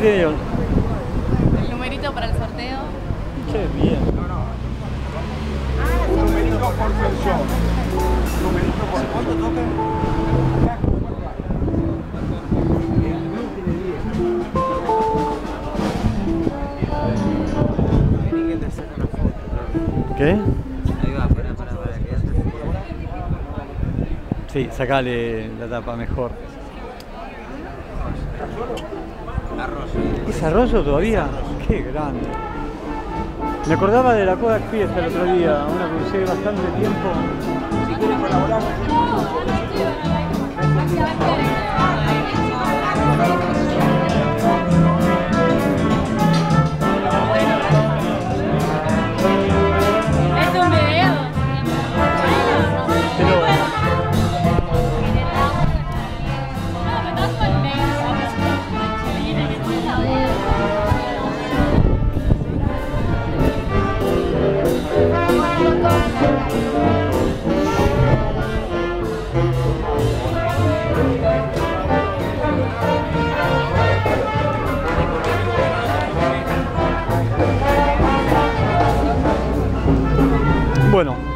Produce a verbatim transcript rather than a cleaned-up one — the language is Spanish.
dieron? El numerito para el sorteo. Qué bien. Un numerito por persona. Un numerito por ¿cuánto tocan? ¿Qué? Ahí va, para, para, para. Sí, sacale la tapa mejor. Arroyo. ¿Es arroyo todavía? Qué grande. Me acordaba de la Kodak Fiesta el otro día, una que usé bastante tiempo. Si quieren colaborar, Bueno,